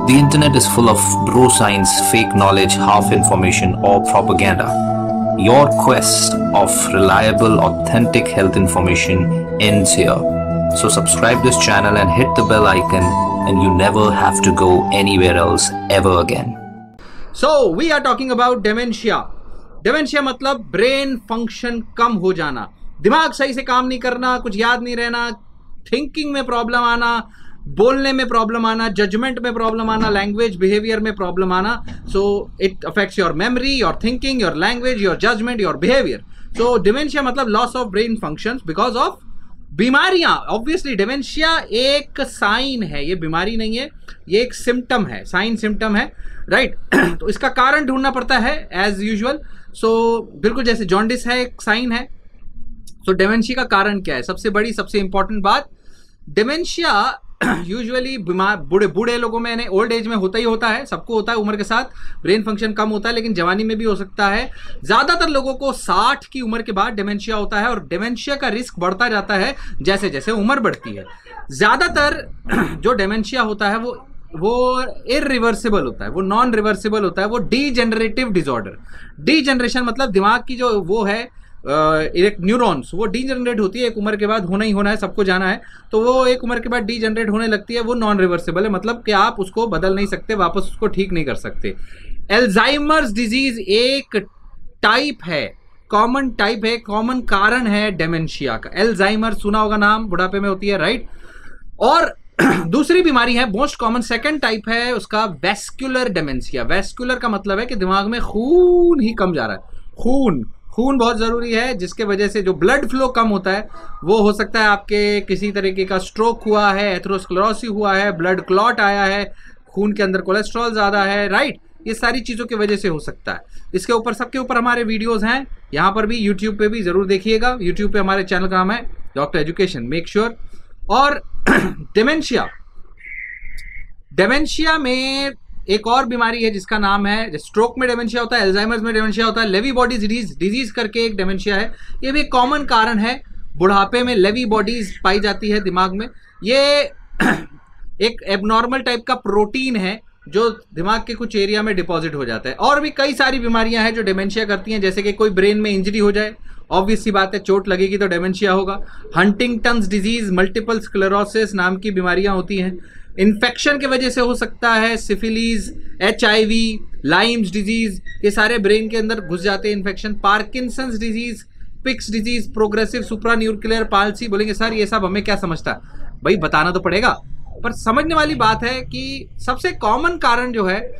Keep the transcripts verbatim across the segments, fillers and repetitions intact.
The internet is full of bro science, fake knowledge, half information, or propaganda. Your quest of reliable, authentic health information ends here. So subscribe this channel and hit the bell icon, and you never have to go anywhere else ever again. So we are talking about dementia. Dementia मतलब brain function कम हो जाना, दिमाग सही से काम नहीं करना, कुछ याद नहीं रहना, थिंकिंग में प्रॉब्लम आना, बोलने में प्रॉब्लम आना, जजमेंट में प्रॉब्लम आना, लैंग्वेज बिहेवियर में प्रॉब्लम आना. So it affects your memory, your thinking, your language, your judgement, your behaviour. So dementia मतलब loss of brain functions because of बीमारियां. ऑब्वियसली डिमेंशिया एक साइन है, ये बीमारी नहीं है, ये एक सिम्टम है, साइन सिम्टम है, राइट right? तो इसका कारण ढूंढना पड़ता है एज यूजुअल. सो बिल्कुल जैसे जॉन्डिस है एक साइन है. सो डिमेंशिया का कारण क्या है? सबसे बड़ी सबसे इंपॉर्टेंट बात, डिमेंशिया यूजुअली बीमार बूढ़े बूढ़े लोगों में यानी ओल्ड एज में होता ही होता है, सबको होता है, उम्र के साथ ब्रेन फंक्शन कम होता है, लेकिन जवानी में भी हो सकता है. ज्यादातर लोगों को साठ की उम्र के बाद डिमेंशिया होता है और डिमेंशिया का रिस्क बढ़ता जाता है जैसे जैसे उम्र बढ़ती है. ज्यादातर जो डिमेंशिया होता है वो वो इरिवर्सिबल होता है, वो नॉन रिवर्सिबल होता है, वो डीजेनरेटिव डिसऑर्डर. डीजेनरेशन मतलब दिमाग की जो वो है एक न्यूरॉन्स, वो डीजनरेट होती है एक उम्र के बाद, होना ही होना है, सबको जाना है. तो वो एक उम्र के बाद डीजनरेट होने लगती है, वो नॉन रिवर्सिबल है, मतलब कि आप उसको बदल नहीं सकते, वापस उसको ठीक नहीं कर सकते. एल्जाइमर्स डिजीज एक टाइप है, कॉमन टाइप है, कॉमन कारण है डिमेंशिया का. एल्जाइमर सुना होगा नाम, बुढ़ापे में होती है, राइट. और दूसरी बीमारी है मोस्ट कॉमन, सेकंड टाइप है उसका वेस्कुलर डिमेंशिया. वेस्कुलर का मतलब है कि दिमाग में खून ही कम जा रहा है. खून खून बहुत जरूरी है, जिसके वजह से जो ब्लड फ्लो कम होता है वो हो सकता है आपके किसी तरीके का स्ट्रोक हुआ है, एथेरोस्क्लेरोसिस हुआ है, ब्लड क्लॉट आया है, खून के अंदर कोलेस्ट्रॉल ज्यादा है, राइट. ये सारी चीजों की वजह से हो सकता है. इसके ऊपर सबके ऊपर हमारे वीडियोस हैं, यहाँ पर भी यूट्यूब पे भी जरूर देखिएगा. यूट्यूब पे हमारे चैनल का नाम है डॉक्टर एजुकेशन, मेक श्योर. और डिमेंशिया डिमेंशिया में एक और बीमारी है जिसका नाम है, स्ट्रोक में डिमेंशिया होता है, अल्जाइमर्स में डिमेंशिया होता है, लेवी बॉडी डिजीज डिजीज करके एक डिमेंशिया है. ये भी एक कॉमन कारण है, बुढ़ापे में लेवी बॉडीज पाई जाती है दिमाग में. ये एक एबनॉर्मल टाइप का प्रोटीन है जो दिमाग के कुछ एरिया में डिपॉजिट हो जाता है. और भी कई सारी बीमारियां हैं जो डिमेंशिया करती हैं, जैसे कि कोई ब्रेन में इंजरी हो जाए, ऑब्वियस सी बात है चोट लगेगी तो डिमेंशिया होगा. हंटिंगटन्स डिजीज, मल्टीपल स्क्लेरोसिस नाम की बीमारियां होती हैं. इन्फेक्शन की वजह से हो सकता है, syphilis, H I V, Lyme's disease, ये सारे ब्रेन के अंदर घुस जाते हैं infection. Parkinson's disease, Pick's disease, progressive supranuclear palsy. बोलेंगे सर ये सब हमें क्या समझता है? भाई बताना तो पड़ेगा, पर समझने वाली बात है कि सबसे कॉमन कारण जो है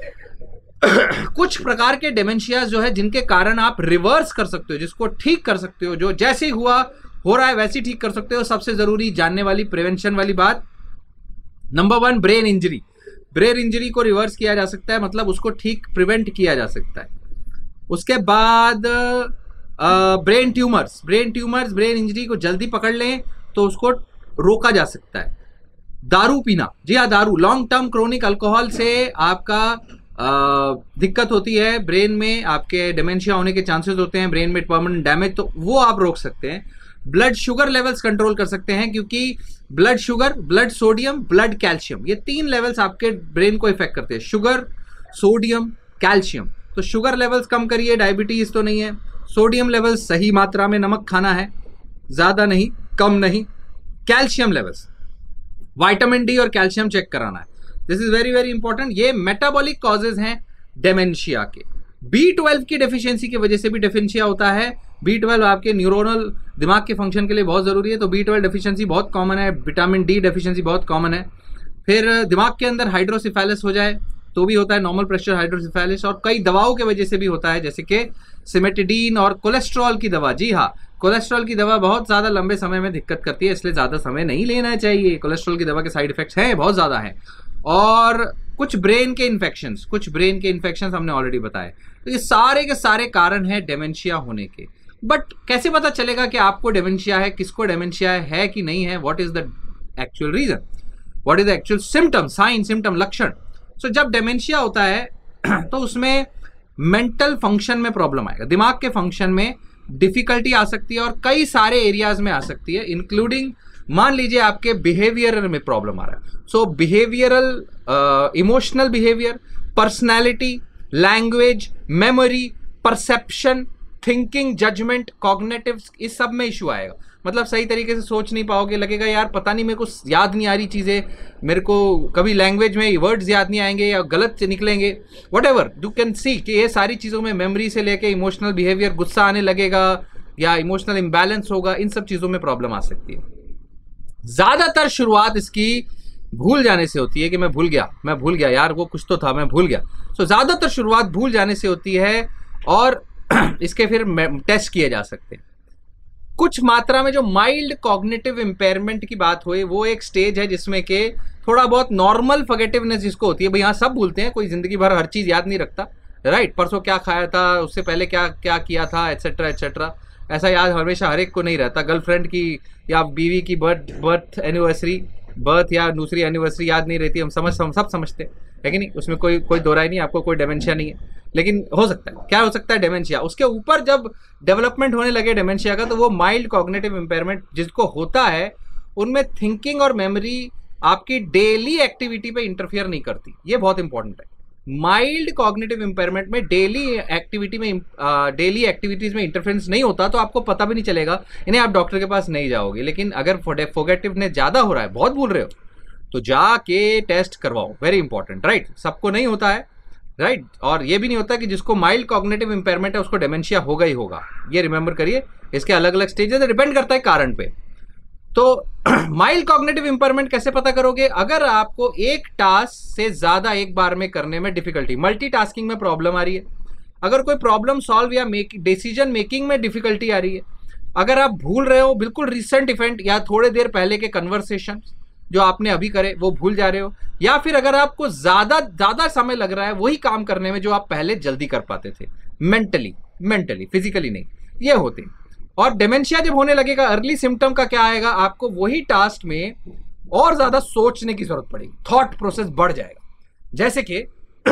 कुछ प्रकार के डिमेंशियाज जो है जिनके कारण आप रिवर्स कर सकते हो, जिसको ठीक कर सकते हो, जो जैसे ही हुआ हो रहा है वैसे ही ठीक कर सकते हो. सबसे जरूरी जानने वाली प्रिवेंशन वाली बात, number one, brain injury. Brain injury को रिवर्स किया जा सकता है, मतलब उसको ठीक प्रिवेंट किया जा सकता है. उसके बाद brain tumours. Brain tumours brain injury को जल्दी पकड़ लें तो उसको रोका जा सकता है. दारू पीना, जी हाँ दारू, लॉन्ग टर्म क्रोनिक अल्कोहल से आपका आ, दिक्कत होती है, ब्रेन में आपके डिमेंशिया होने के चांसेस होते हैं, ब्रेन में परमानेंट डैमेज, तो वो आप रोक सकते हैं. ब्लड शुगर लेवल्स कंट्रोल कर सकते हैं, क्योंकि blood sugar, blood sodium, blood calcium, ये तीन लेवल्स आपके ब्रेन को इफेक्ट करते हैं. Sugar, sodium, calcium. तो शुगर लेवल्स कम करिए, डायबिटीज तो नहीं है. सोडियम लेवल्स सही मात्रा में नमक खाना है, ज्यादा नहीं, कम नहीं. कैल्शियम लेवल्स, विटामिन डी और कैल्शियम चेक कराना है. This is very very important. ये मेटाबॉलिक कॉजेज हैं डिमेंशिया के. बी ट्वेल्व की डेफिशिएंसी की वजह से भी डिमेंशिया होता है. बी ट्वेल्व आपके न्यूरोनल दिमाग के फंक्शन के लिए बहुत जरूरी है, तो बी ट्वेल्व डेफिशिएंसी बहुत कॉमन है. विटामिन डी डेफिशिएंसी बहुत कॉमन है. फिर दिमाग के अंदर हाइड्रोसिफेलिस हो जाए तो भी होता है, नॉर्मल प्रेशर हाइड्रोसिफेलिस. और कई दवाओं की वजह से भी होता है, जैसे कि सिमेटिडीन और कोलेस्ट्रॉल की दवा. जी हाँ, कोलेस्ट्रॉल की दवा बहुत ज्यादा लंबे समय में दिक्कत करती है, इसलिए ज्यादा समय नहीं लेना चाहिए. कोलेस्ट्रॉल की दवा के साइड इफेक्ट्स हैं, बहुत ज्यादा हैं. और कुछ ब्रेन के इन्फेक्शंस, कुछ ब्रेन के इन्फेक्शंस हमने ऑलरेडी बताए. तो ये सारे के सारे कारण हैं डिमेंशिया होने के. बट कैसे पता चलेगा कि आपको डिमेंशिया है, किसको डिमेंशिया है कि नहीं है? What is the actual reason, what is the actual symptom, sign, symptom, लक्षण. सो जब डिमेंशिया होता है तो उसमें मेंटल फंक्शन में प्रॉब्लम आएगा, दिमाग के फंक्शन में डिफिकल्टी आ सकती है और कई सारे एरियाज में आ सकती है, इंक्लूडिंग मान लीजिए आपके बिहेवियर में प्रॉब्लम आ रहा है, so behavioural, emotional behaviour, personality, language, memory, perception, thinking, judgement, cognitive, इस सब में इशू आएगा। मतलब सही तरीके से सोच नहीं पाओगे, लगेगा यार पता नहीं मेरे को याद नहीं आ रही चीज़ें, मेरे को कभी लैंग्वेज में वर्ड्स याद नहीं आएंगे या गलत निकलेंगे, whatever you can see कि ये सारी चीज़ों में मेमोरी से लेके इमोशनल बिहेवियर, गुस्सा आने लगेगा या इमोशनल इम्बैलेंस होगा, इन सब चीज़ों में प्रॉब्लम आ सकती है। ज़्यादातर शुरुआत इसकी भूल जाने से होती है कि मैं भूल गया मैं भूल गया यार वो कुछ तो था, मैं भूल गया। सो so, ज़्यादातर शुरुआत भूल जाने से होती है और इसके फिर टेस्ट किए जा सकते हैं। कुछ मात्रा में जो माइल्ड कॉग्निटिव इम्पेयरमेंट की बात हुई, वो एक स्टेज है जिसमें के थोड़ा बहुत नॉर्मल फॉरगेटिवनेस जिसको होती है, भाई यहाँ सब भूलते हैं, कोई जिंदगी भर हर चीज़ याद नहीं रखता, राइट, परसों क्या खाया था, उससे पहले क्या क्या किया था, एट्सेट्रा एट्सेट्रा, ऐसा याद हमेशा हर एक को नहीं रहता। गर्लफ्रेंड की या बीवी की बर्थ बर्थ एनिवर्सरी बर्थ या दूसरी एनिवर्सरी याद नहीं रहती, हम समझ हम सब समझते हैं, है कि नहीं, उसमें कोई कोई दो राय नहीं, आपको कोई डेमेंशिया नहीं है, लेकिन हो सकता है, क्या हो सकता है, डेमेंशिया। उसके ऊपर जब डेवलपमेंट होने लगे डेमेंशिया का, तो वो माइल्ड कॉग्निटिव इम्पेयरमेंट जिसको होता है, उनमें थिंकिंग और मेमोरी आपकी डेली एक्टिविटी पे इंटरफियर नहीं करती, ये बहुत इंपॉर्टेंट है। माइल्ड कॉग्निटिव इम्पेयरमेंट में डेली एक्टिविटी में डेली एक्टिविटीज में इंटरफेरेंस नहीं होता, तो आपको पता भी नहीं चलेगा, इन्हें आप डॉक्टर के पास नहीं जाओगे। लेकिन अगर फॉरगेटिवनेस ज्यादा हो रहा है, बहुत भूल रहे हो, तो जाके टेस्ट करवाओ, वेरी इंपॉर्टेंट, राइट। सबको नहीं होता है, राइट right? और ये भी नहीं होता कि जिसको माइल्ड कॉग्निटिव इम्पेयरमेंट है उसको डेमेंशिया होगा ही होगा, ये रिमेंबर करिए। इसके अलग अलग स्टेजेस डिपेंड करता है कारण पे। तो माइल्ड कॉग्निटिव इम्पेयरमेंट कैसे पता करोगे? अगर आपको एक टास्क से ज्यादा एक बार में करने में डिफिकल्टी, मल्टीटास्किंग में प्रॉब्लम आ रही है, अगर कोई प्रॉब्लम सॉल्व या मेक डिसीजन मेकिंग में डिफिकल्टी आ रही है, अगर आप भूल रहे हो बिल्कुल रिसेंट इवेंट या थोड़े देर पहले के कन्वर्सेशन जो आपने अभी करे वो भूल जा रहे हो, या फिर अगर आपको ज्यादा ज्यादा समय लग रहा है वही काम करने में जो आप पहले जल्दी कर पाते थे, मेंटली मेंटली फिजिकली नहीं, ये होते। और डेमेंशिया जब होने लगेगा, अर्ली सिम्टम का क्या आएगा, आपको वही टास्क में और ज्यादा सोचने की जरूरत पड़ेगी, थॉट प्रोसेस बढ़ जाएगा। जैसे कि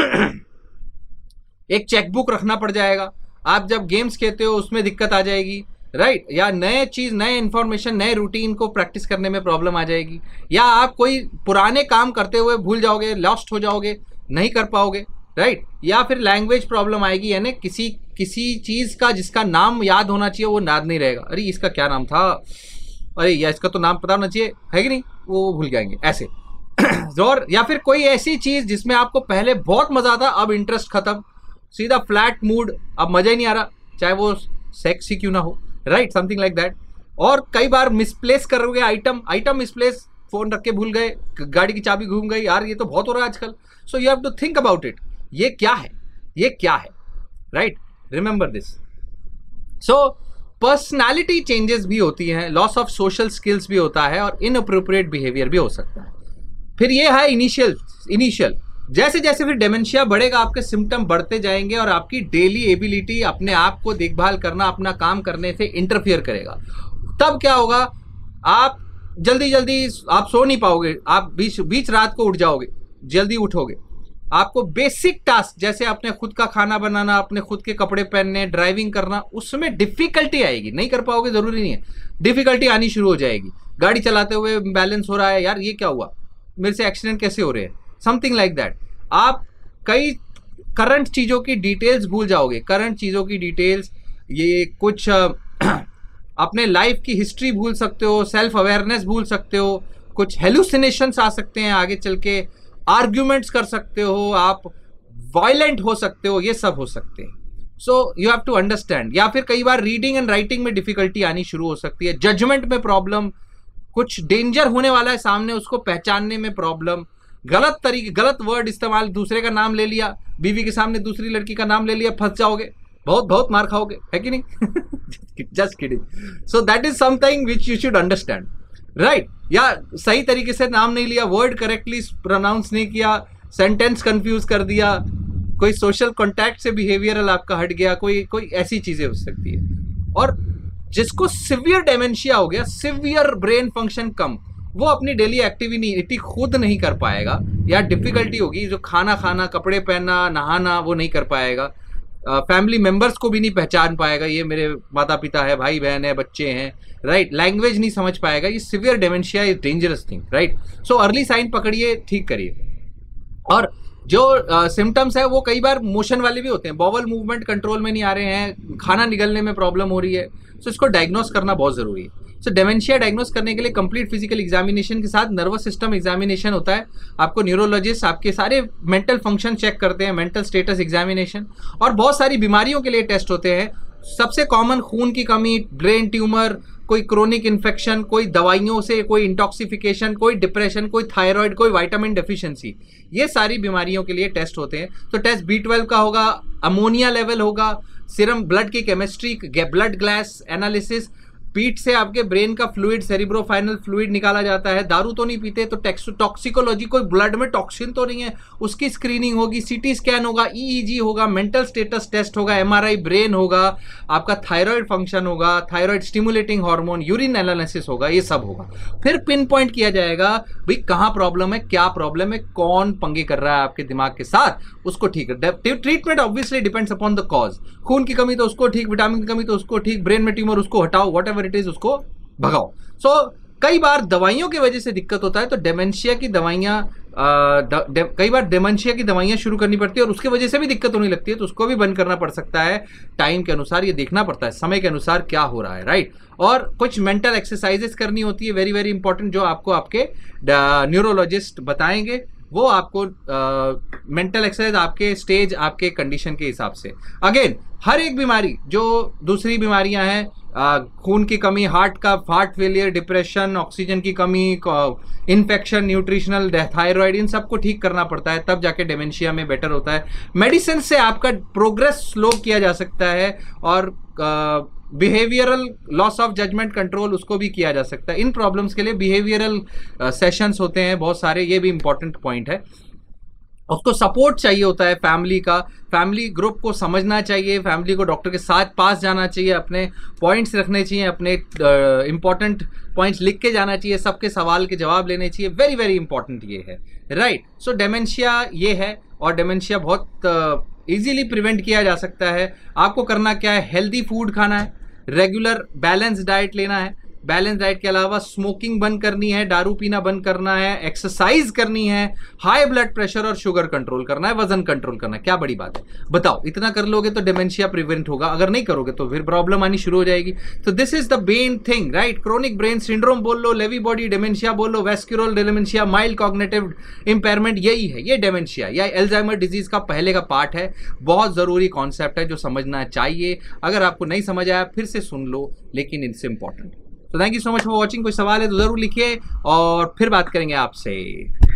एक चेकबुक रखना पड़ जाएगा, आप जब गेम्स खेलते हो उसमें दिक्कत आ जाएगी, राइट right? या नए चीज, नए इंफॉर्मेशन, नए रूटीन को प्रैक्टिस करने में प्रॉब्लम आ जाएगी, या आप कोई पुराने काम करते हुए भूल जाओगे, लॉस्ट हो जाओगे, नहीं कर पाओगे, राइट right? या फिर लैंग्वेज प्रॉब्लम आएगी, यानी किसी किसी चीज का जिसका नाम याद होना चाहिए वो याद नहीं रहेगा, अरे इसका क्या नाम था, अरे या इसका तो नाम पता होना चाहिए, है कि नहीं, वो भूल जाएंगे ऐसे। और या फिर कोई ऐसी चीज जिसमें आपको पहले बहुत मजा आता, अब इंटरेस्ट खत्म, सीधा फ्लैट मूड, अब मजा ही नहीं आ रहा, चाहे वो सेक्स ही क्यों ना हो, राइट, समथिंग लाइक दैट। और कई बार मिसप्लेस करोगे आइटम, आइटम मिसप्लेस, फोन रख के भूल गए, गाड़ी की चाबी घूम गई, यार ये तो बहुत हो रहा है आजकल। So you have to think about it, ये क्या है, ये क्या है, right, remember this. So personality changes भी होती हैं, लॉस ऑफ सोशल स्किल्स भी होता है, और इनअप्रोप्रिएट बिहेवियर भी हो सकता है। फिर ये है इनिशियल इनिशियल जैसे जैसे फिर डेमेंशिया बढ़ेगा, आपके सिम्टम बढ़ते जाएंगे और आपकी डेली एबिलिटी अपने आप को देखभाल करना, अपना काम करने से इंटरफियर करेगा। तब क्या होगा, आप जल्दी जल्दी आप सो नहीं पाओगे, आप बीच बीच रात को उठ जाओगे, जल्दी उठोगे, आपको बेसिक टास्क जैसे अपने खुद का खाना बनाना, अपने खुद के कपड़े पहनने, ड्राइविंग करना, उसमें डिफिकल्टी आएगी, नहीं कर पाओगे जरूरी नहीं है, डिफिकल्टी आनी शुरू हो जाएगी। गाड़ी चलाते हुए बैलेंस हो रहा है, यार ये क्या हुआ, मेरे से एक्सीडेंट कैसे हो रहे हैं, समथिंग लाइक दैट। आप कई करंट चीज़ों की डिटेल्स भूल जाओगे, करंट चीज़ों की डिटेल्स, ये कुछ अपने लाइफ की हिस्ट्री भूल सकते हो, सेल्फ अवेयरनेस भूल सकते हो, कुछ हेलुसिनेशंस आ सकते हैं आगे चल के, आर्ग्यूमेंट्स कर सकते हो, आप वायलेंट हो सकते हो, ये सब हो सकते हैं। So you have to understand. या फिर कई बार रीडिंग एंड राइटिंग में डिफिकल्टी आनी शुरू हो सकती है, जजमेंट में प्रॉब्लम, कुछ डेंजर होने वाला है सामने उसको पहचानने में प्रॉब्लम, गलत तरीके, गलत वर्ड इस्तेमाल, दूसरे का नाम ले लिया, बीवी के सामने दूसरी लड़की का नाम ले लिया, फंस जाओगे, बहुत बहुत मार खाओगे, है कि नहीं। Just kidding. So that is something which you should understand, right. या सही तरीके से नाम नहीं लिया, वर्ड करेक्टली प्रोनाउंस नहीं किया, सेंटेंस कंफ्यूज कर दिया, कोई सोशल कॉन्टैक्ट से बिहेवियरल आपका हट गया, कोई कोई ऐसी चीजें हो सकती है। और जिसको सिवियर डेमेंशिया हो गया, सिवियर ब्रेन फंक्शन कम, वो अपनी डेली एक्टिविटी खुद नहीं कर पाएगा, या डिफिकल्टी होगी, जो खाना खाना, कपड़े पहनना, नहाना, वो नहीं कर पाएगा, फैमिली मेंबर्स को भी नहीं पहचान पाएगा, ये मेरे माता पिता है, भाई बहन है, बच्चे हैं, राइट। लैंग्वेज नहीं समझ पाएगा। ये severe dementia is dangerous thing, right. So early sign पकड़िए, ठीक करिए। और जो सिम्टम्स uh, है वो कई बार मोशन वाले भी होते हैं, बॉवल मूवमेंट कंट्रोल में नहीं आ रहे हैं, खाना निगलने में प्रॉब्लम हो रही है, सो so इसको डायग्नोस करना बहुत जरूरी है। सो डेमेंशिया डायग्नोस करने के लिए कंप्लीट फिजिकल एग्जामिनेशन के साथ नर्वस सिस्टम एग्जामिनेशन होता है। आपको न्यूरोलॉजिस्ट आपके सारे मेंटल फंक्शन चेक करते हैं, मेंटल स्टेटस एग्जामिनेशन, और बहुत सारी बीमारियों के लिए टेस्ट होते हैं। सबसे कॉमन खून की कमी, ब्रेन ट्यूमर, कोई क्रोनिक इन्फेक्शन, कोई दवाइयों से कोई इंटॉक्सिफिकेशन, कोई डिप्रेशन, कोई थायराइड, कोई विटामिन डेफिशिएंसी, ये सारी बीमारियों के लिए टेस्ट होते हैं। तो टेस्ट बी ट्वेल्व का होगा, अमोनिया लेवल होगा, सीरम ब्लड की केमिस्ट्री, ब्लड ग्लास एनालिसिस, पीठ से आपके ब्रेन का फ्लूइड, सेरिब्रोफाइनल फ्लूइड निकाला जाता है। दारू तो नहीं पीते तो टॉक्सिकोलॉजी, कोई ब्लड में टॉक्सिन तो नहीं है, उसकी स्क्रीनिंग होगी, सीटी स्कैन होगा, ईईजी होगा, मेंटल स्टेटस टेस्ट होगा, एमआरआई ब्रेन होगा, आपका थायराइड फंक्शन होगा, thyroid stimulating hormone, urine analysis होगा, ये सब होगा। फिर पिन पॉइंट किया जाएगा भाई कहाँ प्रॉब्लम है, क्या प्रॉब्लम है, कौन पंगे कर रहा है आपके दिमाग के साथ, उसको ठीक है। Treatment obviously depends upon the cause. खून की कमी तो उसको ठीक, विटामिन की कमी तो उसको ठीक, ब्रेन में ट्यूमर उसको हटाओ, वट एवर इट इज उसको भगाओ। सो so, कई बार दवाइयों की वजह से दिक्कत होता है, तो डेमेंशिया की दवाइयाँ कई बार डेमेंशिया की दवाइयाँ शुरू करनी पड़ती है और उसकी वजह से भी दिक्कत होने लगती है, तो उसको भी बंद करना पड़ सकता है। टाइम के अनुसार ये देखना पड़ता है, समय के अनुसार क्या हो रहा है, राइट। और कुछ मेंटल एक्सरसाइजेस करनी होती है, वेरी वेरी इंपॉर्टेंट, जो आपको आपके न्यूरोलॉजिस्ट बताएंगे। वो आपको मेंटल एक्सरसाइज आपके स्टेज, आपके कंडीशन के हिसाब से। अगेन हर एक बीमारी, जो दूसरी बीमारियां हैं, खून की कमी, हार्ट का हार्ट फेलियर, डिप्रेशन, ऑक्सीजन की कमी, इन्फेक्शन, न्यूट्रिशनल, थायराइड, इन सबको ठीक करना पड़ता है, तब जाके डेमेंशिया में बेटर होता है। मेडिसिन से आपका प्रोग्रेस स्लो किया जा सकता है, और behavioural loss of judgement control उसको भी किया जा सकता है। इन प्रॉब्लम्स के लिए बिहेवियरल सेशंस होते हैं बहुत सारे, ये भी इंपॉर्टेंट पॉइंट है। उसको सपोर्ट चाहिए होता है फैमिली का, फैमिली ग्रुप को समझना चाहिए, फैमिली को डॉक्टर के साथ पास जाना चाहिए, अपने पॉइंट्स रखने चाहिए, अपने इंपॉर्टेंट पॉइंट्स लिख के जाना चाहिए, सबके सवाल के जवाब लेने चाहिए। वेरी वेरी इंपॉर्टेंट ये है, राइट। सो डेमेंशिया ये है, और डेमेंशिया बहुत इजीली प्रिवेंट किया जा सकता है। आपको करना क्या है, हेल्दी फूड खाना है, रेगुलर बैलेंस डाइट लेना है, बैलेंस डाइट के अलावा स्मोकिंग बंद करनी है, दारू पीना बंद करना है, एक्सरसाइज करनी है, हाई ब्लड प्रेशर और शुगर कंट्रोल करना है, वजन कंट्रोल करना है। क्या बड़ी बात है, बताओ। इतना कर लोगे तो डेमेंशिया प्रिवेंट होगा, अगर नहीं करोगे तो फिर प्रॉब्लम आनी शुरू हो जाएगी। तो this is the main thing, right. Chronic brain syndrome बोल लो, लेवी बॉडी डेमेंशिया बोल लो, vascular dementia, mild cognitive impairment, यही है ये डेमेंशिया या एल्जाइमर डिजीज का पहले का पार्ट है। बहुत जरूरी कॉन्सेप्ट है जो समझना चाहिए। अगर आपको नहीं समझ आया फिर से सुन लो, लेकिन इनसे इंपॉर्टेंट। तो thank you so much for watching. कोई सवाल है तो जरूर लिखिए और फिर बात करेंगे आपसे।